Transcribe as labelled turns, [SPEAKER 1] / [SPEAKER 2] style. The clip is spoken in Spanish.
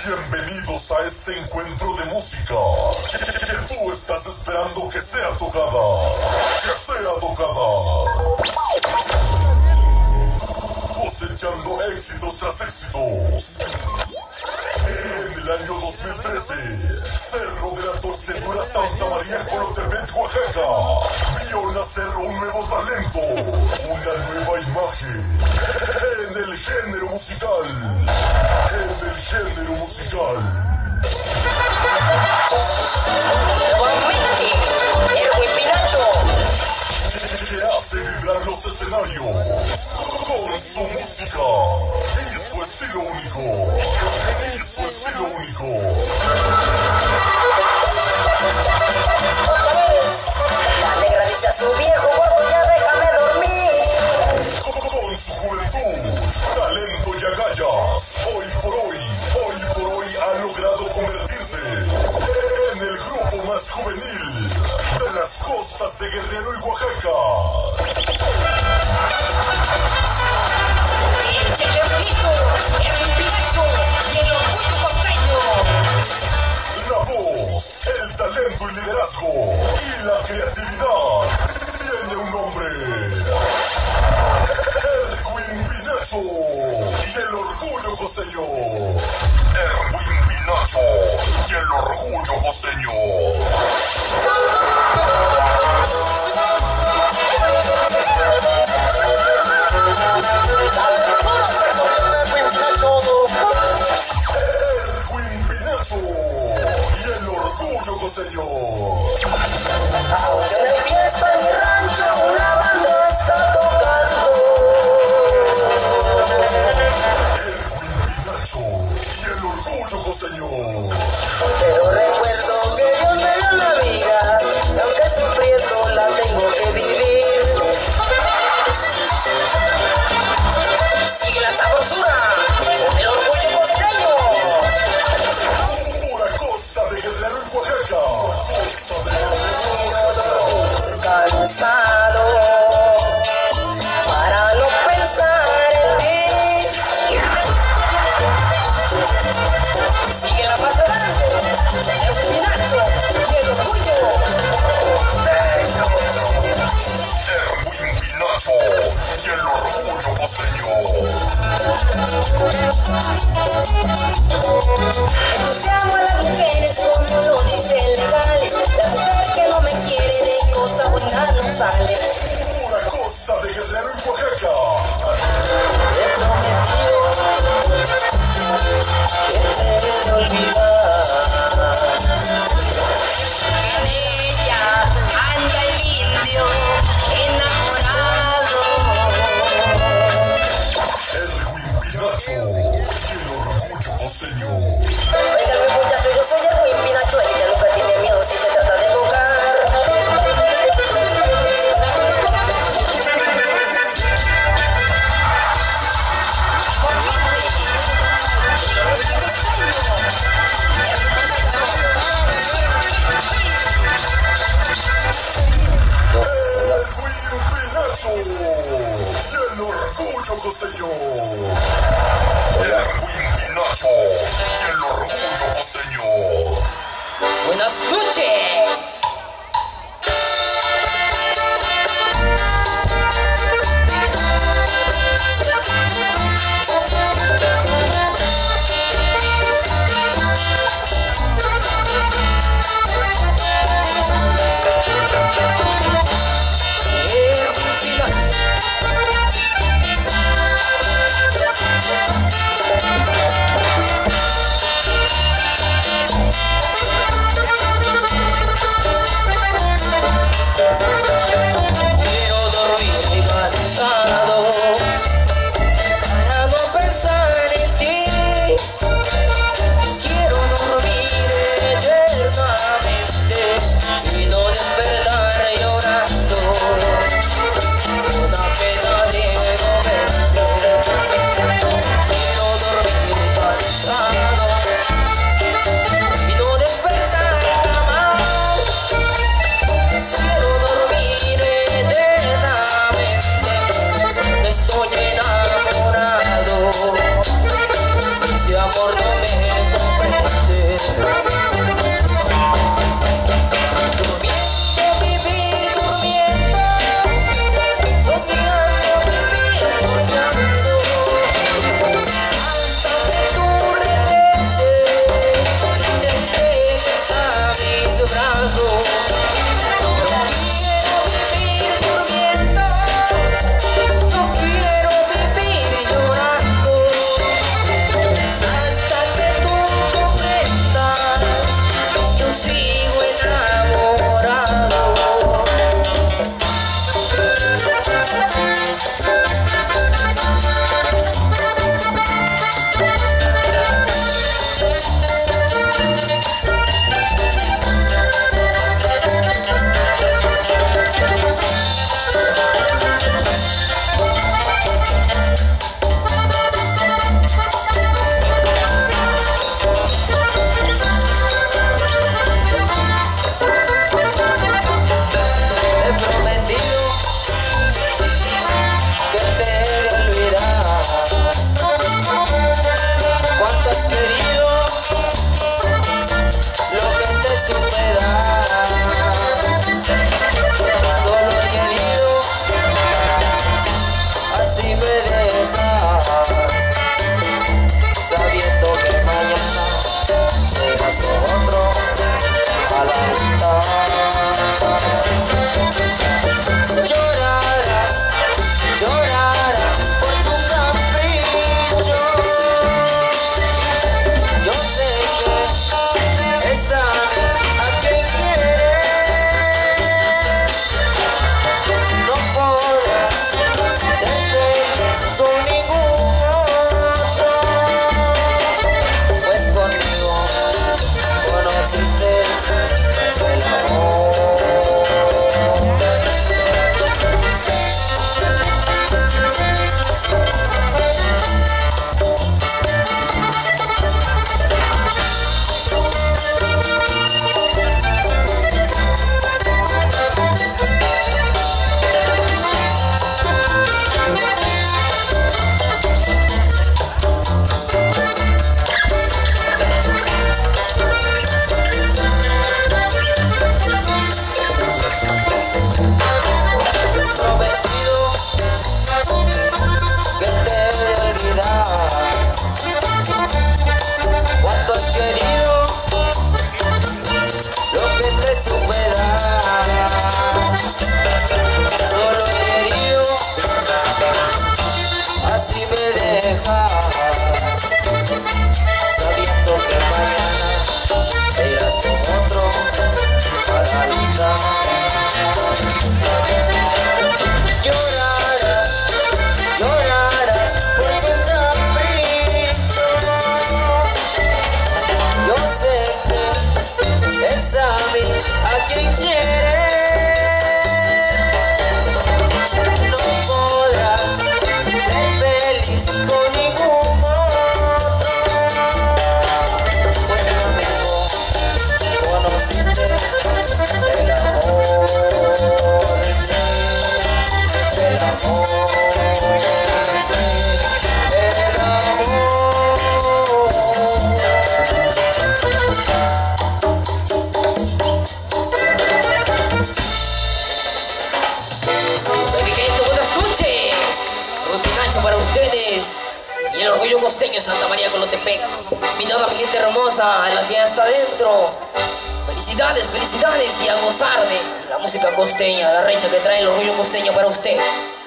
[SPEAKER 1] Bienvenidos a este encuentro de música que tú estás esperando que sea tocada. Que sea tocada. Cosechando éxitos tras éxitos. En el año 2013, Cerro de la Torcedura, Santa María, Colotepec, Oaxaca, vio nacer un nuevo talento, una nueva imagen en el género musical. En el género musical.
[SPEAKER 2] Nuevamente, Erwin Pinacho,
[SPEAKER 1] Que hace vibrar los escenarios con su música y su estilo único. Y su estilo único.
[SPEAKER 2] la negra dice a su viejo gordo, ya déjame dormir.
[SPEAKER 1] Con su juventud, talento y agallas, hoy por hoy ha logrado convertirse en el grupo más juvenil de las costas de Guerrero y Oaxaca.
[SPEAKER 2] Échale bonito, Erwin Pinacho y el orgullo costeño.
[SPEAKER 1] La voz, el talento y liderazgo y la creatividad tiene un nombre. Erwin Pinacho y el orgullo costeño. Erwin Pinacho y el orgullo costeño. Erwin Pinacho y el orgullo costeño.
[SPEAKER 2] Aunque en el fiesta en mi rancho una banda está tocando.
[SPEAKER 1] Erwin Pinacho y el orgullo costeño.
[SPEAKER 2] Pero recuerdo que Dios me dio la vida, y aunque sufriendo la tengo que vivir. Sigue la sabrosura con el orgullo costeño.
[SPEAKER 1] Pura costa de Guerrero y Oaxaca. Costa de Guerrero y Oaxaca.
[SPEAKER 2] Cansado para no pensar en ti. Sigue la más grande, el Pinacho y el orgullo costeño.
[SPEAKER 1] Erwin Pinacho y el orgullo costeño.
[SPEAKER 2] Yo amo a las mujeres como lo dicen legales. La mujer que no me quiere de cosa buena no sale.
[SPEAKER 1] Pura costa de Guerrero y Oaxaca.
[SPEAKER 2] He prometido que te he de olvidar. En ella anda el indio enamorado.
[SPEAKER 1] Erwin Pinacho y el orgullo costeño.
[SPEAKER 2] Oigan, mi muchacho, yo soy Erwin Pinacho, el que nunca tiene miedo si se trata de jugar.
[SPEAKER 1] Erwin Pinacho y el orgullo costeño. Erwin Pinacho y el
[SPEAKER 3] El orgullo costeño, Santa María Colotepec. Invitando a mi gente hermosa, a la que ya está adentro. Felicidades, felicidades y a gozar de la música costeña, la recha que trae el orgullo costeño para usted.